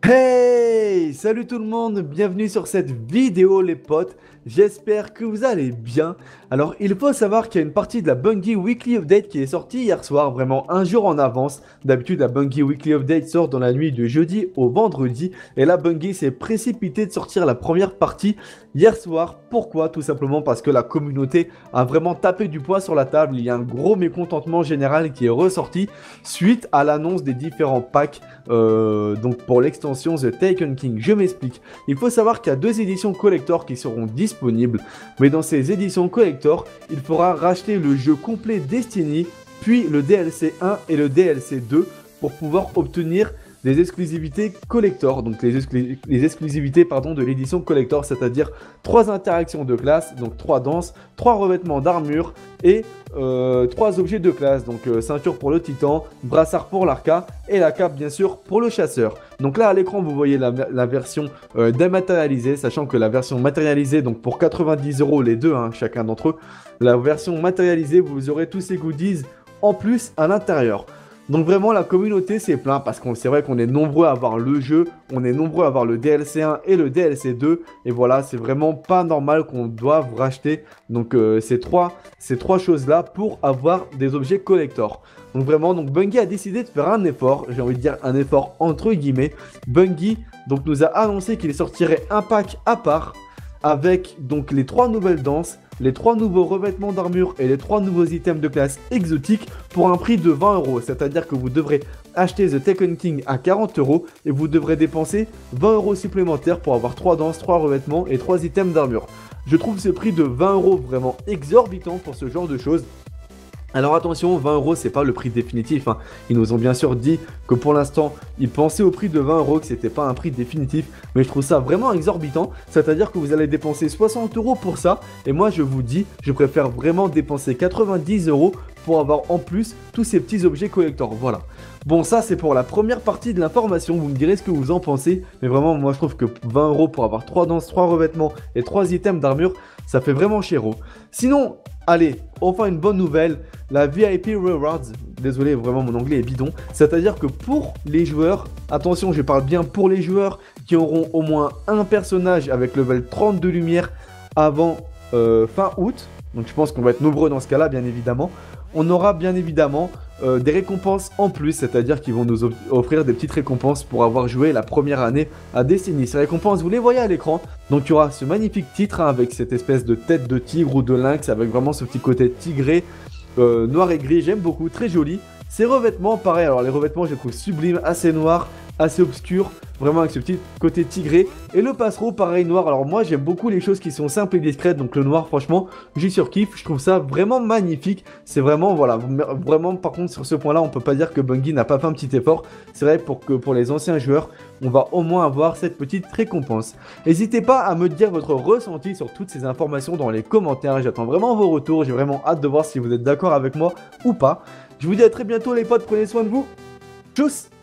Hey! Salut tout le monde, bienvenue sur cette vidéo les potes, j'espère que vous allez bien. Alors il faut savoir qu'il y a une partie de la Bungie Weekly Update qui est sortie hier soir, vraiment un jour en avance. D'habitude la Bungie Weekly Update sort dans la nuit de jeudi au vendredi. Et là Bungie s'est précipité de sortir la première partie hier soir. Pourquoi? Tout simplement parce que la communauté a vraiment tapé du poing sur la table. Il y a un gros mécontentement général qui est ressorti suite à l'annonce des différents packs donc pour l'extension The Taken King. Je m'explique. Il faut savoir qu'il y a deux éditions collector qui seront disponibles, mais dans ces éditions collector, il faudra racheter le jeu complet Destiny, puis le DLC 1 et le DLC 2 pour pouvoir obtenir des exclusivités collector, donc les exclusivités pardon, de l'édition collector, c'est-à-dire 3 interactions de classe, donc 3 danses, 3 revêtements d'armure et 3 objets de classe, donc ceinture pour le titan, brassard pour l'arca et la cape bien sûr pour le chasseur. Donc là à l'écran vous voyez la version dématérialisée, sachant que la version matérialisée, donc pour 90 € les deux, hein, chacun d'entre eux, la version matérialisée vous aurez tous ces goodies en plus à l'intérieur. Donc vraiment la communauté s'est plaint parce que c'est vrai qu'on est nombreux à avoir le jeu, on est nombreux à avoir le DLC 1 et le DLC 2 et voilà, c'est vraiment pas normal qu'on doive racheter donc ces trois choses là pour avoir des objets collector. Donc vraiment, Bungie a décidé de faire un effort, j'ai envie de dire un effort entre guillemets. Bungie donc nous a annoncé qu'il sortirait un pack à part avec donc les 3 nouvelles danses, les 3 nouveaux revêtements d'armure et les 3 nouveaux items de classe exotiques pour un prix de 20 €. C'est-à-dire que vous devrez acheter The Taken King à 40 € et vous devrez dépenser 20 € supplémentaires pour avoir 3 danses, 3 revêtements et 3 items d'armure. Je trouve ce prix de 20 € vraiment exorbitant pour ce genre de choses. Alors attention, 20 € c'est pas le prix définitif, hein. Ils nous ont bien sûr dit que pour l'instant ils pensaient au prix de 20 €, que c'était pas un prix définitif, mais je trouve ça vraiment exorbitant, c'est-à-dire que vous allez dépenser 60 € pour ça, et moi je vous dis, je préfère vraiment dépenser 90 € pour avoir en plus tous ces petits objets collector, voilà. Bon, ça c'est pour la première partie de l'information, vous me direz ce que vous en pensez, mais vraiment moi je trouve que 20 € pour avoir 3 danses, 3 revêtements et 3 items d'armure, ça fait vraiment chéro. Sinon, allez, enfin une bonne nouvelle, la VIP Rewards, désolé vraiment mon anglais est bidon, c'est-à-dire que pour les joueurs, attention je parle bien pour les joueurs qui auront au moins un personnage avec level 30 de lumière avant fin août, donc je pense qu'on va être nombreux dans ce cas-là bien évidemment, on aura bien évidemment des récompenses en plus, c'est-à-dire qu'ils vont nous offrir des petites récompenses pour avoir joué la première année à Destiny. Ces récompenses, vous les voyez à l'écran. Donc il y aura ce magnifique titre hein, avec cette espèce de tête de tigre ou de lynx, avec vraiment ce petit côté tigré, noir et gris, j'aime beaucoup, très joli. Ces revêtements, pareil, alors les revêtements je les trouve sublimes, assez noirs, assez obscurs, vraiment avec ce petit côté tigré. Et le passereau, pareil, noir. Alors moi j'aime beaucoup les choses qui sont simples et discrètes, donc le noir franchement j'y surkiffe, je trouve ça vraiment magnifique. C'est vraiment, voilà, vraiment par contre sur ce point là on peut pas dire que Bungie n'a pas fait un petit effort. C'est vrai que pour les anciens joueurs on va au moins avoir cette petite récompense. N'hésitez pas à me dire votre ressenti sur toutes ces informations dans les commentaires, j'attends vraiment vos retours, j'ai vraiment hâte de voir si vous êtes d'accord avec moi ou pas. Je vous dis à très bientôt les potes, prenez soin de vous, tchuss.